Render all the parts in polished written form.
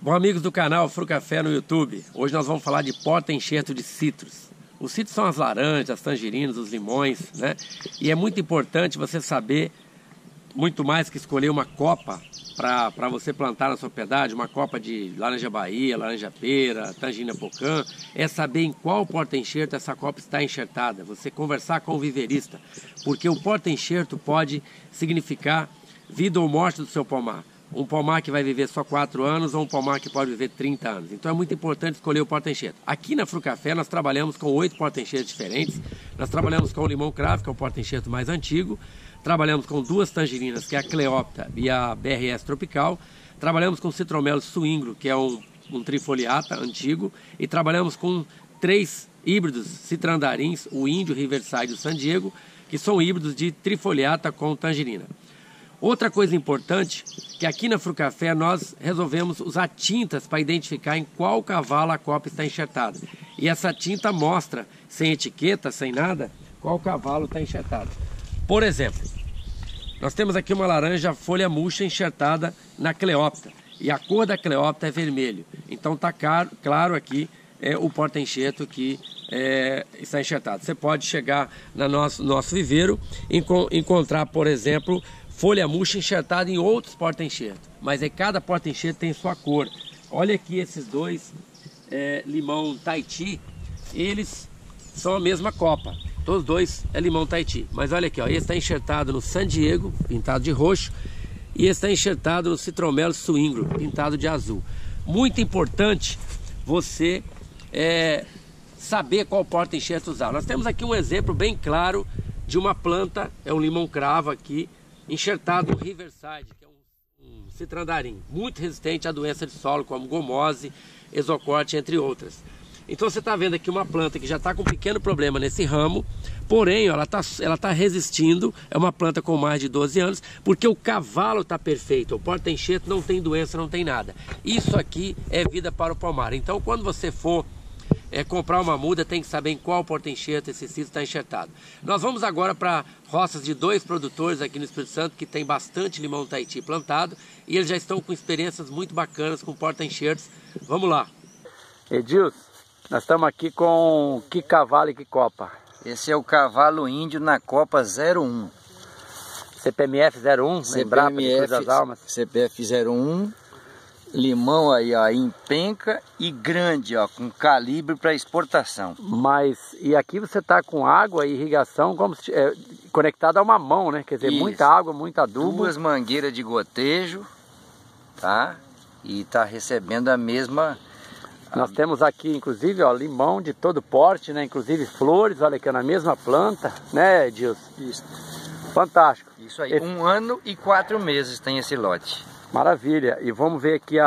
Bom, amigos do canal Frucafé no YouTube, hoje nós vamos falar de porta-enxerto de citros. Os citros são as laranjas, as tangerinas, os limões, né? E é muito importante você saber, muito mais que escolher uma copa para você plantar na sua propriedade, uma copa de laranja Bahia, laranja pera, tangerina pocã, é saber em qual porta-enxerto essa copa está enxertada, você conversar com o viverista, porque o porta-enxerto pode significar vida ou morte do seu pomar. Um pomar que vai viver só 4 anos ou um pomar que pode viver 30 anos. Então é muito importante escolher o porta-enxerto. Aqui na Frucafé nós trabalhamos com 8 porta-enxertos diferentes. Nós trabalhamos com o limão cravo, que é o porta-enxerto mais antigo. Trabalhamos com 2 tangerinas, que é a Cleópatra e a BRS Tropical. Trabalhamos com citromelo suingro, que é um trifoliata antigo. E trabalhamos com 3 híbridos citrandarins, o índio, o Riverside e o San Diego, que são híbridos de trifoliata com tangerina. Outra coisa importante, que aqui na Frucafé nós resolvemos usar tintas para identificar em qual cavalo a copa está enxertada. E essa tinta mostra, sem etiqueta, sem nada, qual cavalo está enxertado. Por exemplo, nós temos aqui uma laranja folha murcha enxertada na Cleópatra. E a cor da Cleópatra é vermelho. Então está claro aqui o porta-enxerto que está enxertado. Você pode chegar no nosso viveiro e encontrar, por exemplo, folha murcha enxertada em outros porta-enxerto, mas cada porta-enxerto tem sua cor. Olha aqui esses 2 limão Tahiti, eles são a mesma copa, todos 2 é limão Tahiti. Mas olha aqui, ó, esse está enxertado no San Diego, pintado de roxo, e esse está enxertado no citromelo suingro, pintado de azul. Muito importante você saber qual porta-enxerto usar. Nós temos aqui um exemplo bem claro de uma planta, é um limão cravo aqui, enxertado no Riverside, que é um citrandarim, muito resistente à doença de solo, como gomose, exocorte, entre outras. Então você está vendo aqui uma planta que já está com um pequeno problema nesse ramo, porém ela tá resistindo, é uma planta com mais de 12 anos, porque o cavalo está perfeito, o porta-enxerto não tem doença, não tem nada. Isso aqui é vida para o pomar. Então quando você for comprar uma muda, tem que saber em qual porta-enxerto esse citro está enxertado. Nós vamos agora para roças de 2 produtores aqui no Espírito Santo, que tem bastante limão Tahiti plantado, e eles já estão com experiências muito bacanas com porta-enxertos. Vamos lá. Edilson, nós estamos aqui com que cavalo e que copa? Esse é o cavalo índio na Copa 01. CPMF 01, CPMF das Almas. CPF 01. Limão aí, ó, em penca e grande, ó, com calibre para exportação. Mas, e aqui você tá com água e irrigação como se, conectado a uma mão, né? Quer dizer, isso. Muita água, muito adubo. 2 mangueiras de gotejo, tá? E tá recebendo a mesma... Nós temos aqui, inclusive, ó, limão de todo porte, né? Inclusive flores, olha aqui, na mesma planta, né, Edilson? Isso. Fantástico. Isso aí, 1 ano e 4 meses tem esse lote. Maravilha, e vamos ver aqui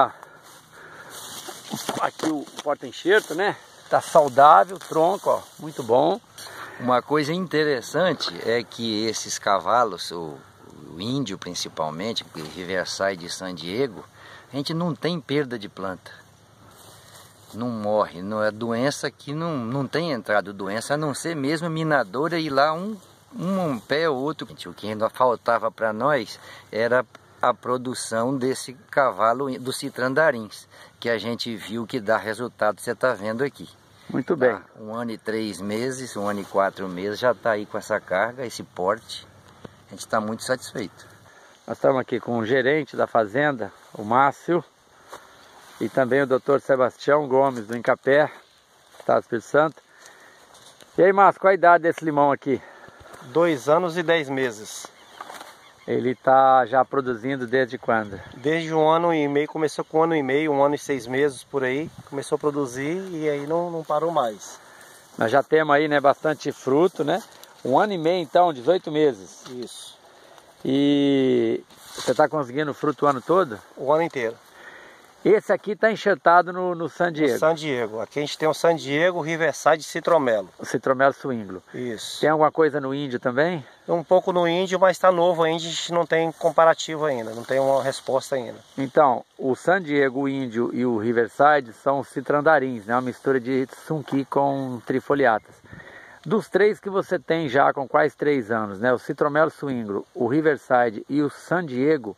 aqui o porta-enxerto, né? Tá saudável, tronco, ó, muito bom. Uma coisa interessante é que esses cavalos, o índio principalmente, o Riverside e San Diego, a gente não tem perda de planta. Não morre, não é doença que não tem entrado doença, a não ser mesmo minadora e lá um pé ou outro. O que ainda faltava para nós era a produção desse cavalo dos citrandarins, que a gente viu que dá resultado, você está vendo aqui. Muito bem. 1 ano e 3 meses, 1 ano e 4 meses, já está aí com essa carga, esse porte. A gente está muito satisfeito. Nós estamos aqui com o gerente da fazenda, o Márcio, e também o Dr. Sebastião Gomes, do Incapé, Estado do Espírito Santo. E aí, Márcio, qual a idade desse limão aqui? 2 anos e 10 meses. Ele está já produzindo desde quando? Desde 1 ano e meio, começou com 1 ano e meio, 1 ano e 6 meses por aí. Começou a produzir e aí não parou mais. Nós já temos aí, né, bastante fruto, né? 1 ano e meio então, 18 meses. Isso. E você está conseguindo fruto o ano todo? O ano inteiro. Esse aqui está enxertado no San Diego. No San Diego. Aqui a gente tem o San Diego, o Riverside e citromelo. O citromelo suingro. Isso. Tem alguma coisa no índio também? Um pouco no índio, mas está novo ainda, a gente não tem comparativo ainda, não tem uma resposta ainda. Então, o San Diego, o índio e o Riverside são citrandarins, né? Uma mistura de sunqui com trifoliatas. Dos 3 que você tem já com quais 3 anos, né? O citromelo suingro, o Riverside e o San Diego,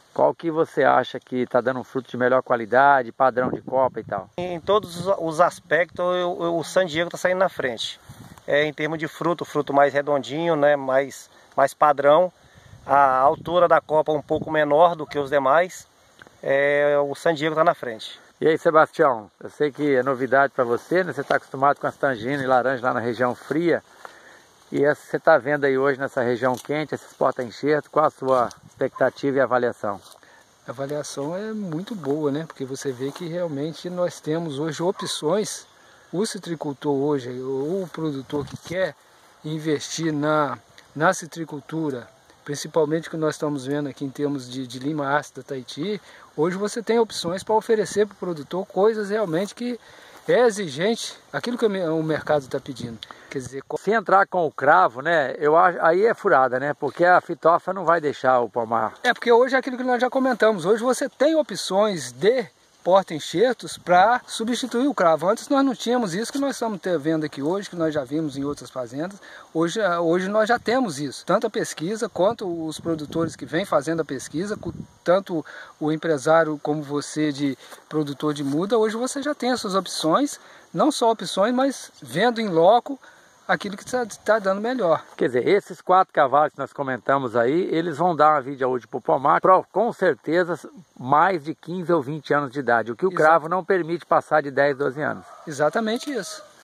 qual que você acha que está dando um fruto de melhor qualidade, padrão de copa e tal? Em todos os aspectos, o San Diego está saindo na frente. Em termos de fruto, o fruto mais redondinho, né, mais padrão. A altura da copa um pouco menor do que os demais. O San Diego está na frente. E aí, Sebastião, eu sei que é novidade para você, né? Você está acostumado com as tangerinas e laranjas lá na região fria. E você está vendo aí hoje nessa região quente, esses porta-enxerto, qual a sua expectativa e avaliação? A avaliação é muito boa, né? Porque você vê que realmente nós temos hoje opções. O citricultor hoje, ou o produtor que quer investir na citricultura, principalmente o que nós estamos vendo aqui em termos de lima ácida Tahiti, hoje você tem opções para oferecer para o produtor coisas realmente que é exigente, aquilo que o mercado está pedindo. Quer dizer, se entrar com o cravo, né, eu acho, aí é furada, né, porque a fitofa não vai deixar o pomar. Porque hoje é aquilo que nós já comentamos, hoje você tem opções de porta-enxertos para substituir o cravo. Antes nós não tínhamos isso que nós estamos vendo aqui hoje, que nós já vimos em outras fazendas. Hoje nós já temos isso. Tanto a pesquisa quanto os produtores que vêm fazendo a pesquisa, tanto o empresário como você de produtor de muda, hoje você já tem essas opções, não só opções, mas vendo em loco aquilo que está dando melhor. Quer dizer, esses 4 cavalos que nós comentamos aí, eles vão dar uma vida útil para o pomar, com certeza mais de 15 ou 20 anos de idade, o que o cravo não permite passar de 10, 12 anos. Exatamente isso.